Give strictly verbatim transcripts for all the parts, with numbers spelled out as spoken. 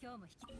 今日も引き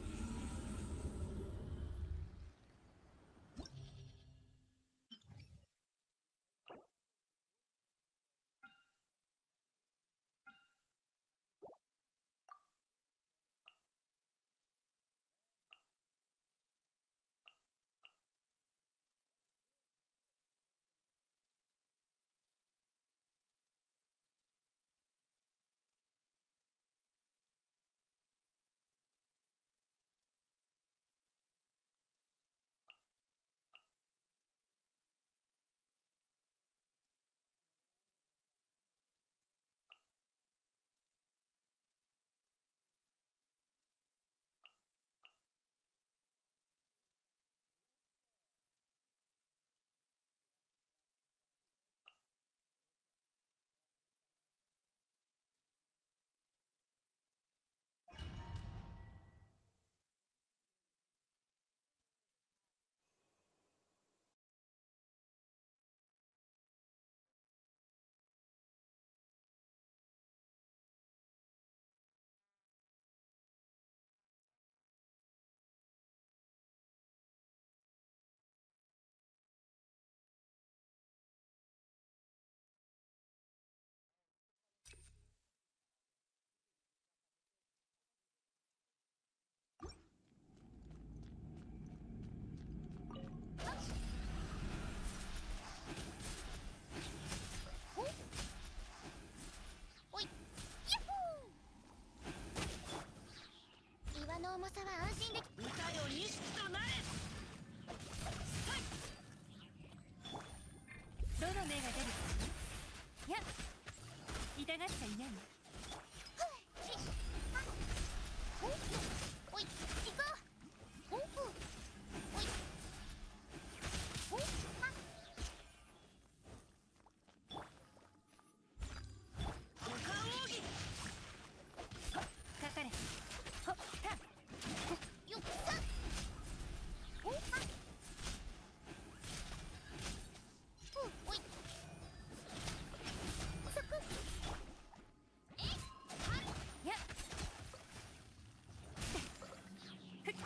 重さは安心でき歌よ錦となれ。 どの目が出るかいや痛がっちゃいないの。 おい行こう。おいおい股間奥義かかれほっはよっさおはおいそくえはいやいってらっ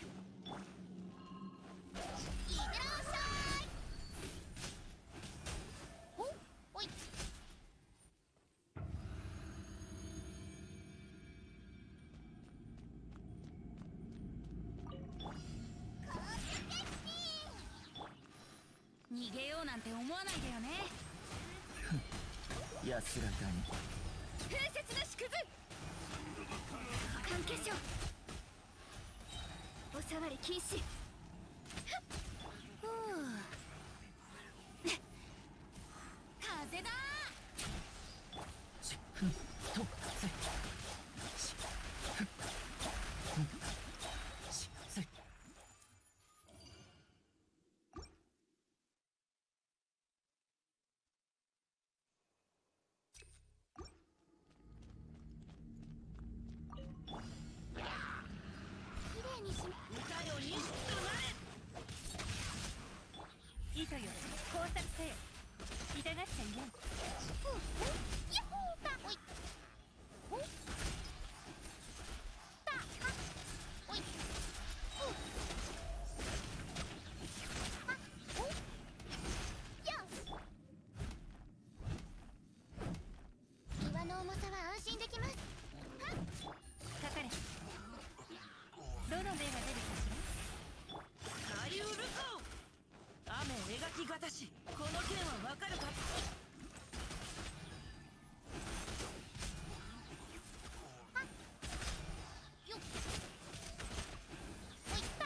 しゃい。おおい逃げようなんて思わないでよね。 安らかに。 風雪の縮図関係者お触り禁止。ふう風だしふんとせしふんしせきれいにし歌よ錦となれ。 糸よ工作せよ痛がっちゃいない。 ふうやっほーたおいおたはおいふうはおよし岩の重さは安心できます。はっかかれどの目が出るかしカリウルコ雨描きがたし。この剣はわかるか。 よっおいった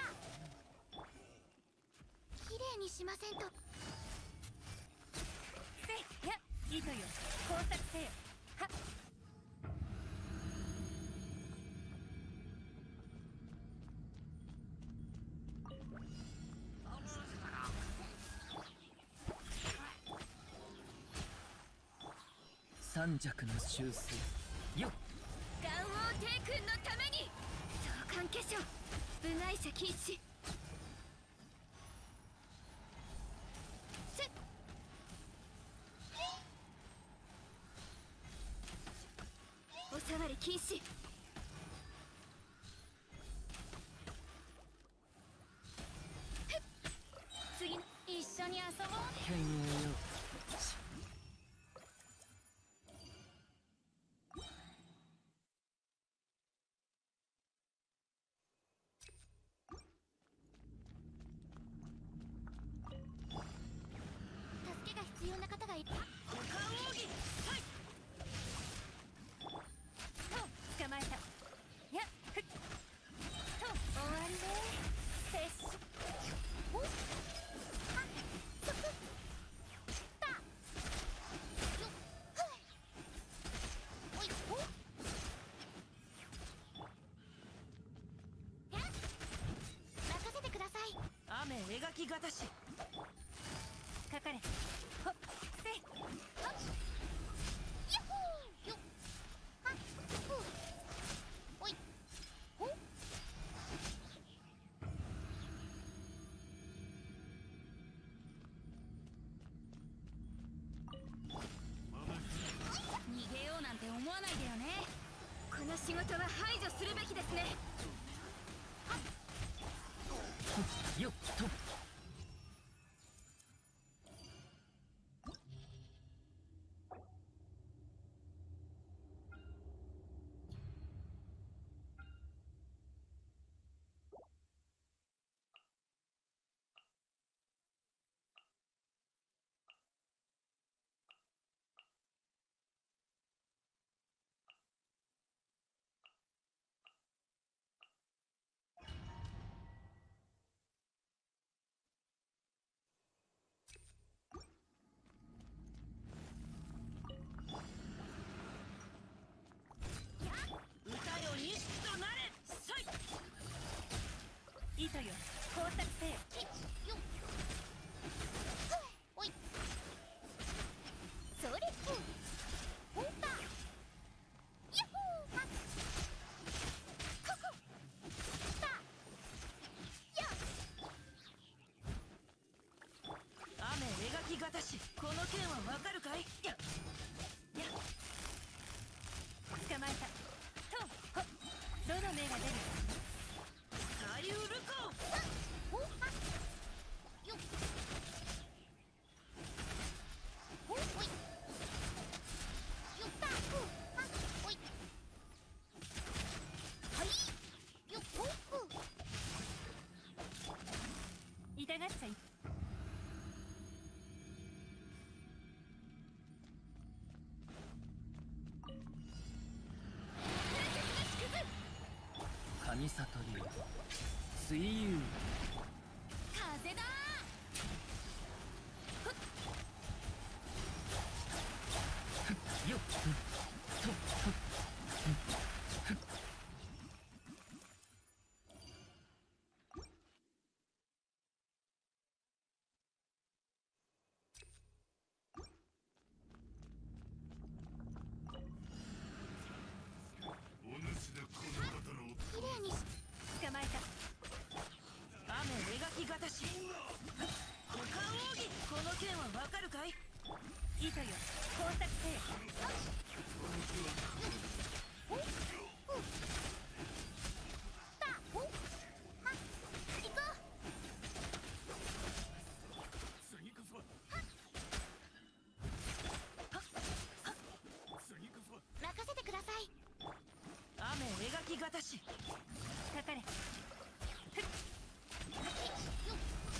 きれいにしませんと。 らせいや糸よ工作せよはっ三尺の修正よっ元王帝君のために召喚化粧部外者禁止。せっお触り禁止。 犬へよ。 助けが必要な方がいる。 股間奥義はい捕まえた。やっふっと終わりね。撤収。 おっはっそくったよっふいおいおやっ任せてください。 雨描きがたしかかれ。ほっせい。 はっやっほーよっはっふうおいほっ逃げようなんて思わないでよね。この仕事は排除するべきですね。 よっと。 歌よ錦となれさい糸よ工作せよ。 きよっふうおいそれふうほんぱやっほーはっここたやっ雨描きがたしこの剣はわかるかいやや捕まえた。とほっどの目が出る。 サリウルコほんはよっほおいよったふうはおいはいよっほふう痛がっちゃい。 神悟りよ。水遊。 風だよっと。 きれいにし捕まえた。 雨描きがたし股間奥義この剣はわかるかい糸よ工作せよ。 ほふうたほは行こう任せてください。 雨描きがたしかかれ。ふっよっ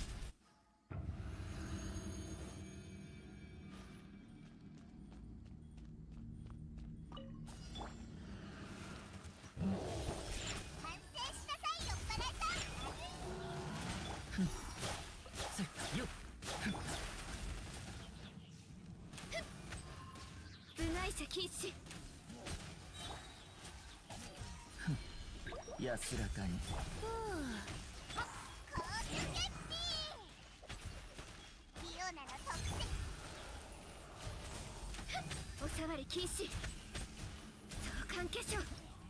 反省しなさいよっぱらせよっ。 部外者禁止。 安らかに。 こうすけっぴーリオナの特性お触り禁止。相関化粧。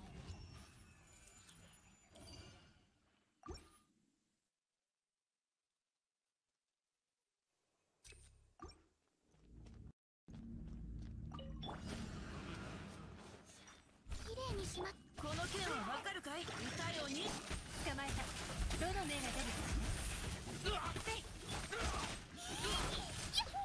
きれいにしまっこの剣はわかるかい歌よに捕まえた。どの目が出る。 うわっせい。 やっほ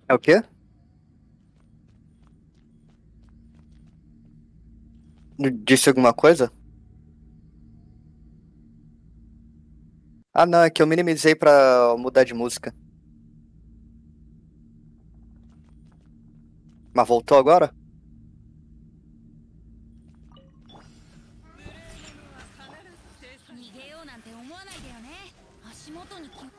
É o quê? Disse alguma coisa? Ah, não, é que eu minimizei pra mudar de música. Mas voltou agora? 逃げようなんて思わないでよね。足元に気を。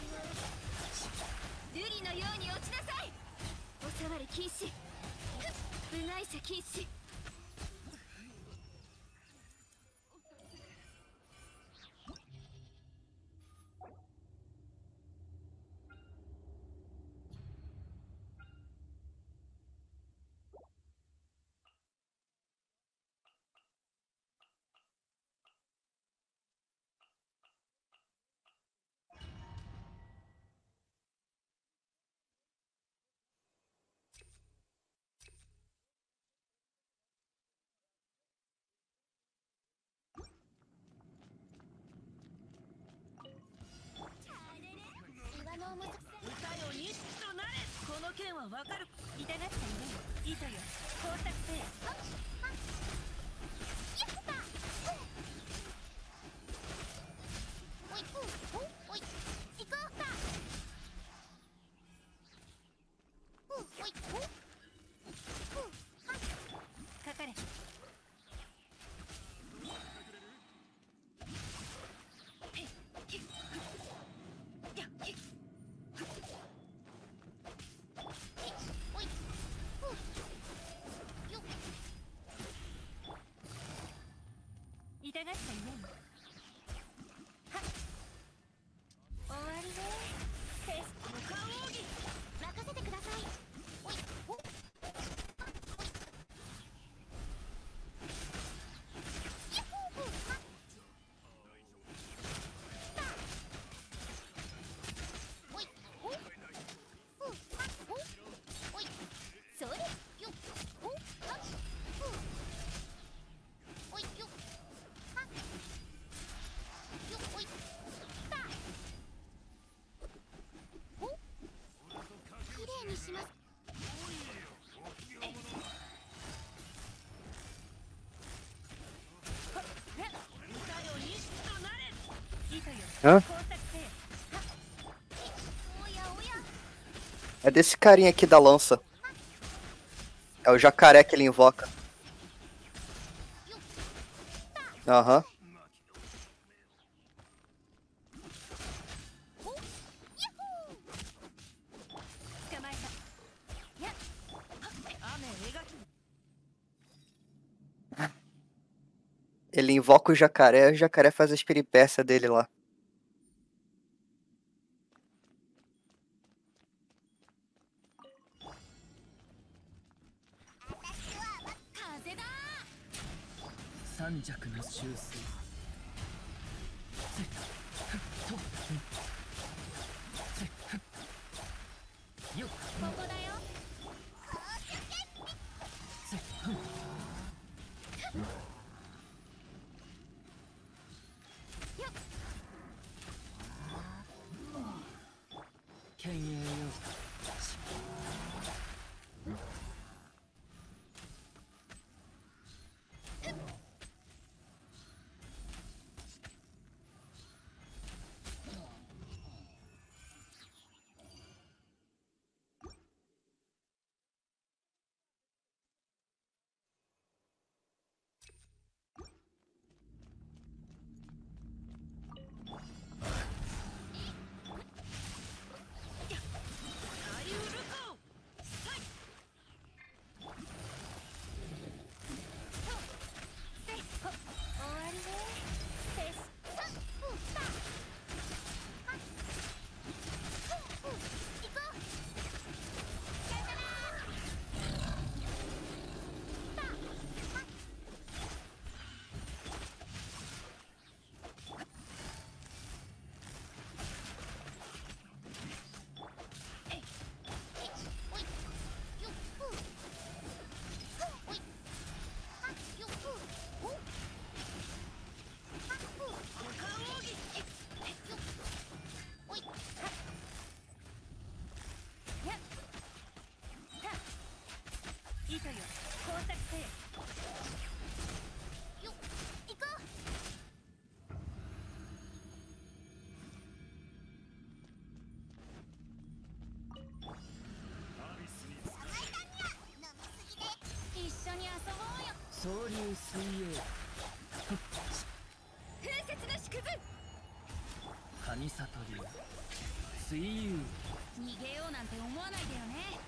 瑠璃のように落ちなさい。お触り禁止。部外者禁止。 岩の重さ歌よ錦となれ。この剣はわかる。 痛がったよね。糸よ。工作せよ。 おいおおい行こうかおいおかかれ。 おいよ痛がったよね。はっ。終わりね。テスト。 股間奥義。 任せてくださいおいおおいやっほーはおいおふはおおいそれよおはふおいよはよおいたおきれいにします歌よ錦となれ。 糸よ。 Hã? 工作せよ。 おやおや É desse carinha aqui da lança. É o jacaré que ele invoca. Aham. おやっほー捕まえた。やっ。 雨描き。 Ele invoca o jacaré, o jacaré faz as peripécias dele lá. 風だ三尺の修正よっここだよ犬猿よ糸よ工作せよ。 よっ行こう。 一緒に遊ぼうよ。 総流水泳風雪の縮図。 神里流水遊逃げようなんて思わないでよね。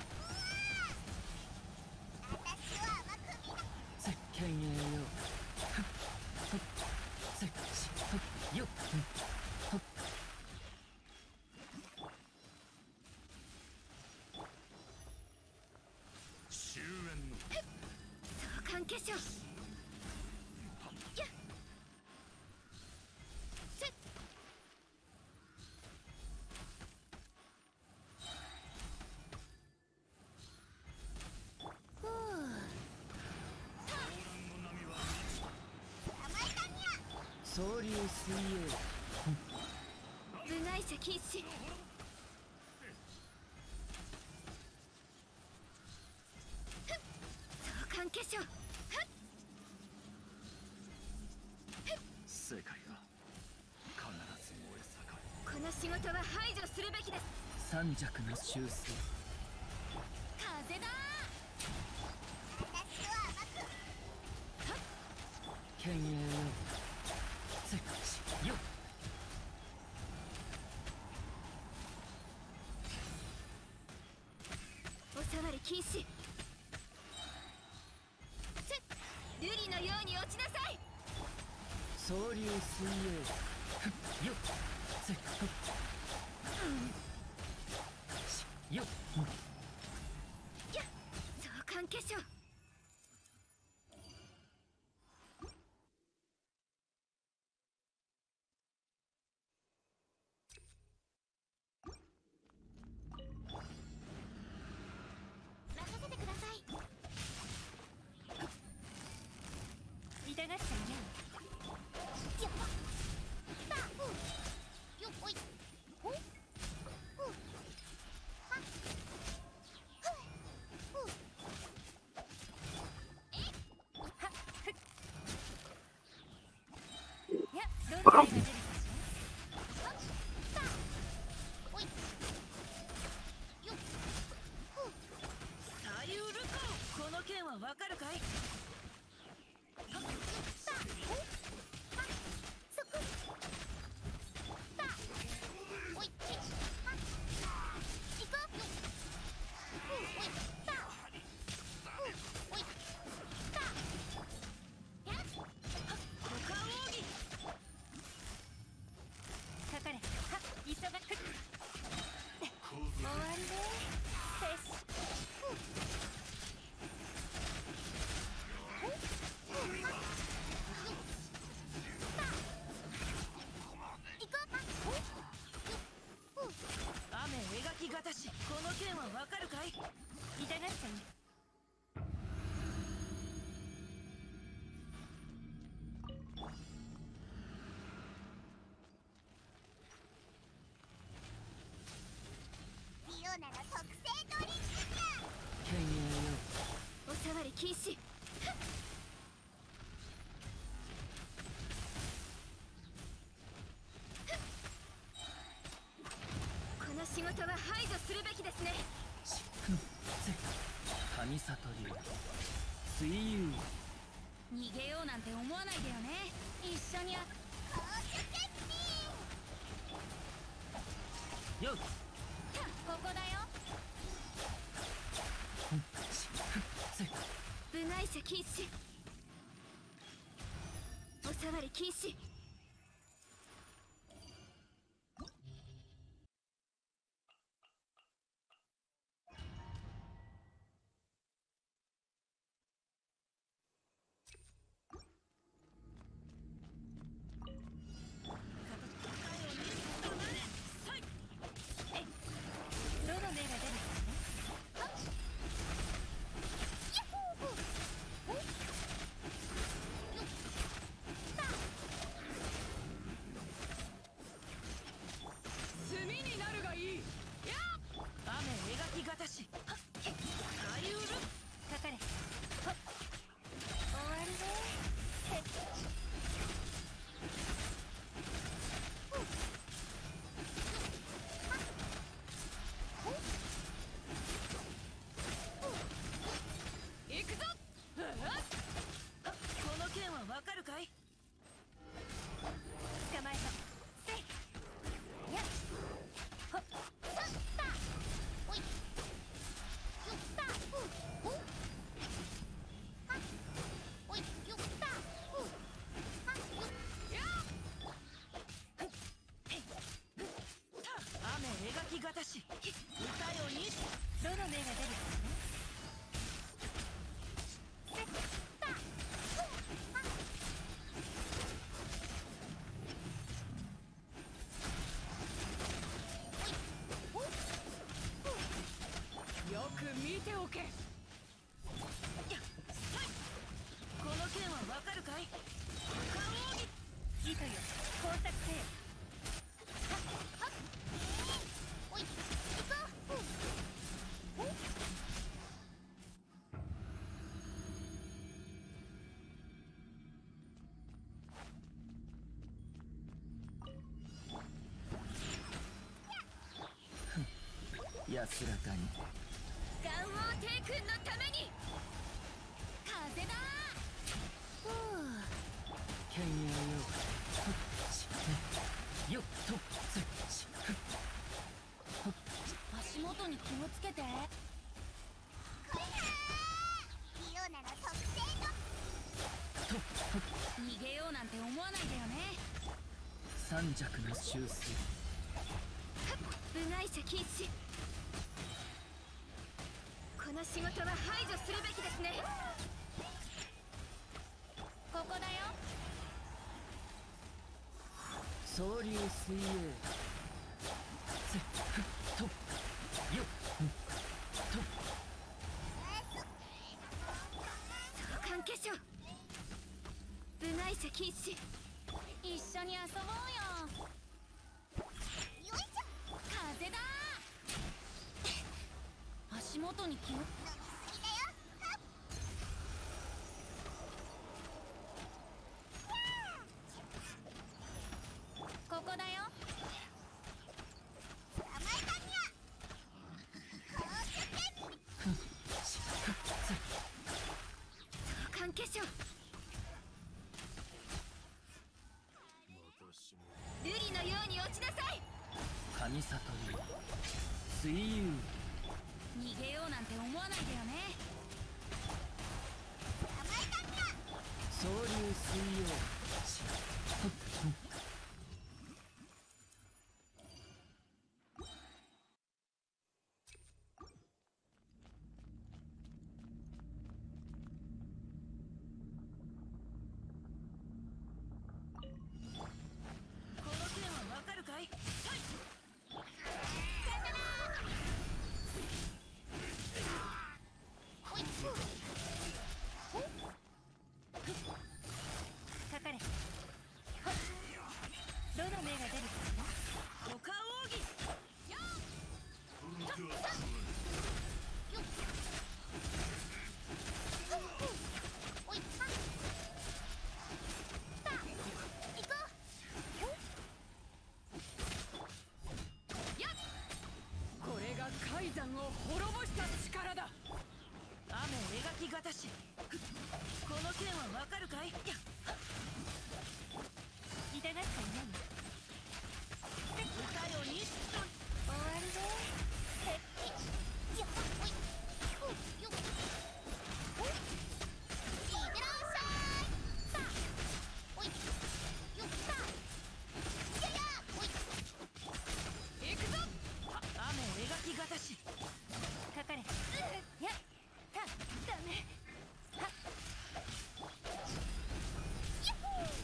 石鹸栄養せっしよっ終焉の相関化粧。やっせっふう。 総流水泳部外者禁止。相関化粧。 世界は必ず燃え盛る。 この仕事は排除するべきです。 三尺の修正風だ剣栄養せっしよっお触り禁止。せっ瑠璃のように落ちなさい。 総流水泳よっせっよっやっ相関化粧。 任せてください。 痛がっちゃいね。 やっばばうんよっおいほっふうはっふうふういやどんな手が出るかしはっばおいよっふうさゆるか。この件はわかるかい。 ばおはっそこばおいちはっ行こうよふうおいばふうおいばやっ股間奥義。 かかれ。はっ急がく終わりね。せっし雨描きがたし。この件はわかるかい。 痛がっちゃいね。 フィオナの特製ドリンク剣栄お触り禁止。この仕事は排除するべきですね。 養せっ神里流水遊逃げようなんて思わないでよね。一緒にあ公主決定よっここだよ。 せっ部外者禁止。お触り禁止。どの目が出るかね。 ヤッホーほっよっばどの目が出るかね。 よく見ておけ。この剣はわかるかい？カオギ。 糸よ、工作せよ。 おい、行こう。 安らかに。 ガンオーテイ君のために風だ。ふう。 剣栄よ。よっとつし。 足元に気をつけて。これなー。リオナの特製の。逃げようなんて思わないでよね。 三尺の修正。 部外者禁止。この仕事は排除するべきですね。ここだよ。 総流水泳。つふとよっと。 相関化粧。部外者禁止。一緒に遊ぼうよ。よいしょ。風だ。足元に気を。飲みすぎだよ。ここだよ。捕まえたにゃ。こうして相関化粧。瑠璃のように落ちなさい。 神里流水遊。 逃げようなんて思わないでよね。捕まえたにゃ。 総流水曜。 この剣はわかるかい？ かかれ。どの目が出るかね。 おかおぎ。 おい、さあ、行こう。やっ。 これが海山を滅ぼした力だ。雨描きがたし。この剣はわかるかい？ 痛がっていない。 歌よに終わりで。やっ、おい。ふう、よっ。おい。いってらっしゃい。さあ。おい。よっ。さあ。やや。おい。 行くぞ。雨描きがたし。 かかれ。やったダメ。はっ。 やっほー。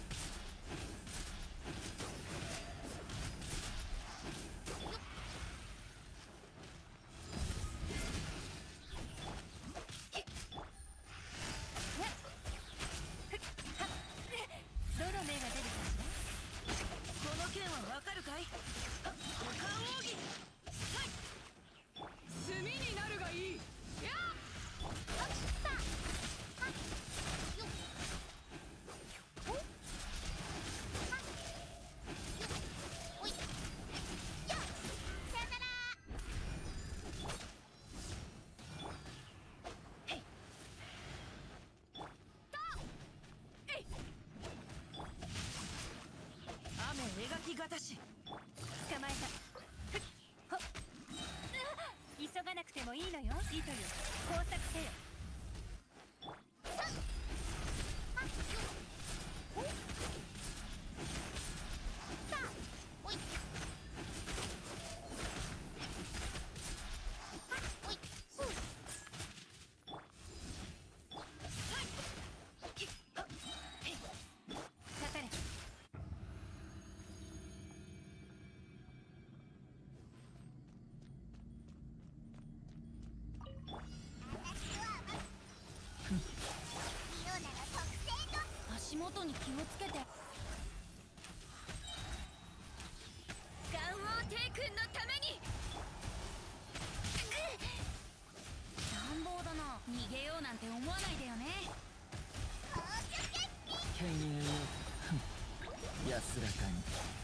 どの目が出るかしこの剣はわかるかい？おかおぎ。炭になるがいい。やっ。 あったはっよっほっはっよっおいよっさよならへいとえい雨描きがたし。 ら捕まえた。ふっほっ。急がなくてもいいのよ。糸よ、工作せよ。 さっはっよっほっさあおいはっ元に気をつけて。ガンオーテイ君のために。乱暴だな。逃げようなんて思わないでよね。 犬猿よ安らかに。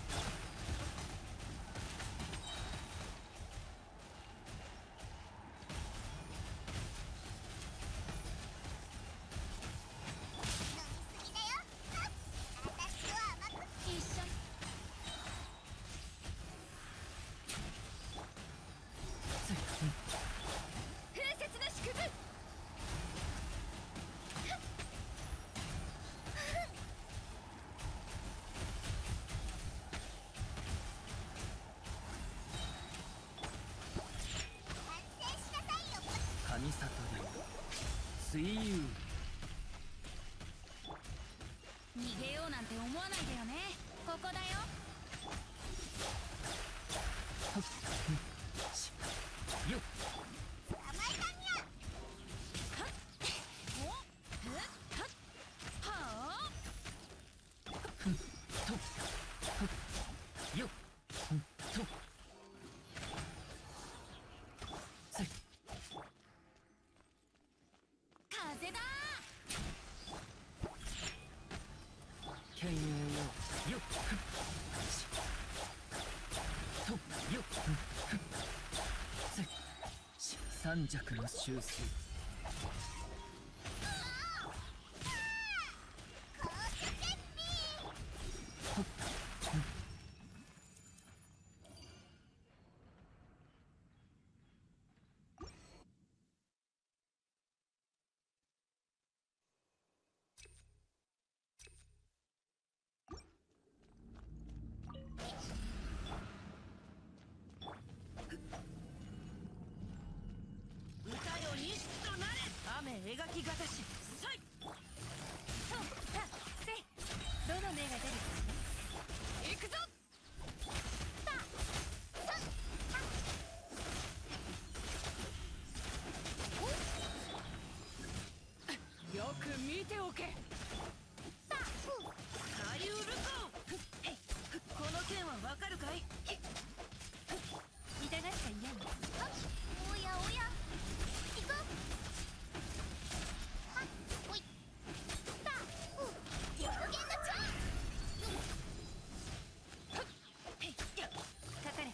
神悟り水遊。 逃げようなんて思わないでよね。ここだよ。 よっ捕まえたにゃ。はっおっはっはあとよっとせっ風だ。 犬猿よよっとよっせっ三尺の修正。 歌よ西となれ。雨描きがたしさい。 そうさあせい。どの目が出るかしら。 行くぞ。よく見ておけ。カリウルコ。この剣はわかるかい。 痛がっちゃいやん。 おやおや。行こう。はっほい。さあう表現の超。 かかれ。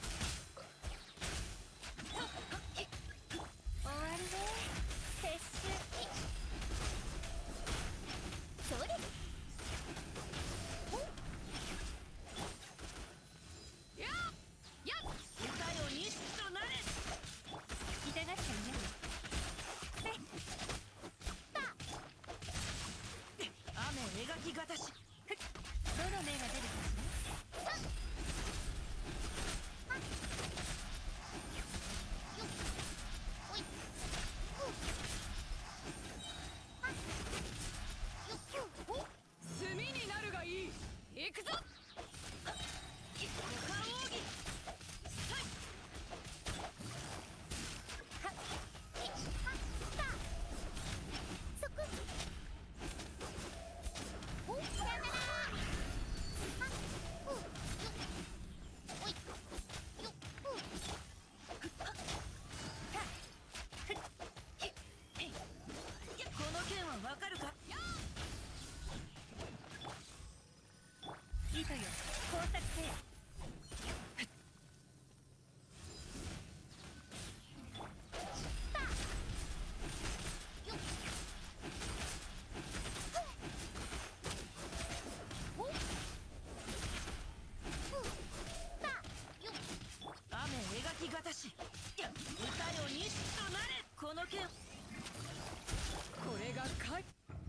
終わりね。撤収。 それ。 やや歌よ西となれ。 痛がっちゃいやん。せい。 雨描きがたし。 どの目が出るかしら。 おい。 炭になるがいい。行くぞ。五感奥義。さい。 そこ。おさよなら。はっほよっおいよっほこの剣はわかるか。 糸よ工作せよ。 雨描きがたし。歌よ西となれ。この剣。これがかい。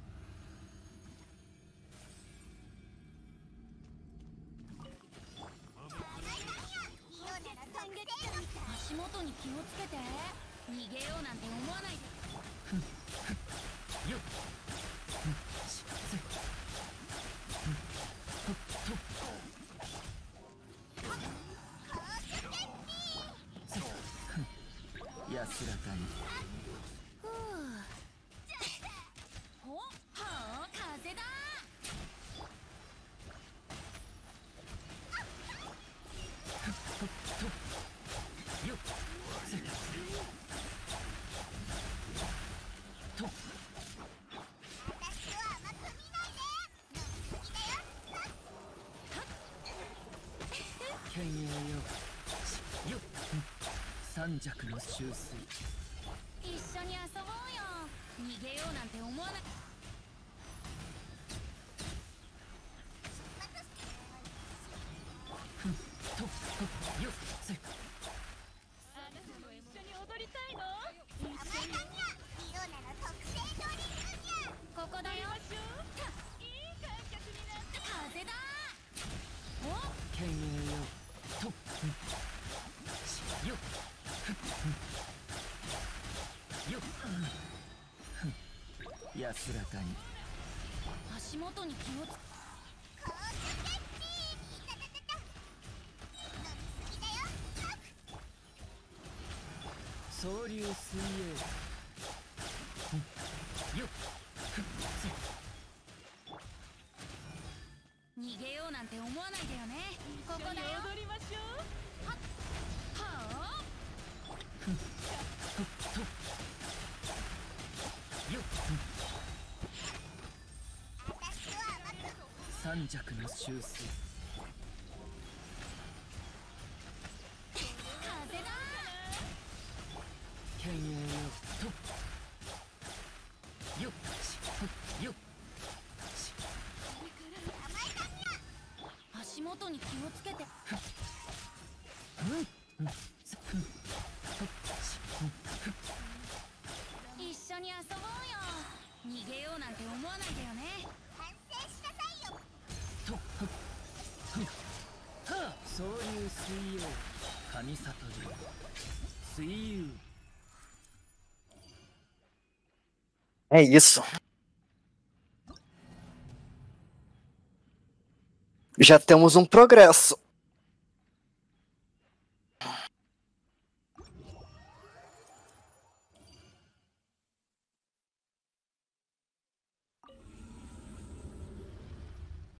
足元に気をつけて。逃げようなんて思わないで。 よっせっとせっ安らかに。 ふうほはあ風だ。 三尺の修水。 一緒に遊ぼうよ。逃げようなんて思わない。 とっよっせ。 あなたも一緒に踊りたいの？ 甘えたにゃリオナの特製ドリンクにゃ。ここだよ。 いい感覚になって風だ。お剣栄よとっよっよっ安らかに。 足元に気をつけ。こうつけっぴー。いたたたた。飲みすぎだよ。 総流水泳よっ逃げようなんて思わないでよね。ここだよ。 踊りましょう。 はあ。 よっ私は甘く。 三尺の修水。 風だ。 剣栄よとよっよっ甘えたにゃ。足元に気をつけて。一緒に遊ぼうよ。逃げようなんて思わないでよね。反省しなさいよ。 とはあ総流水泳神里流水遊。 É isso. Já temos um progresso.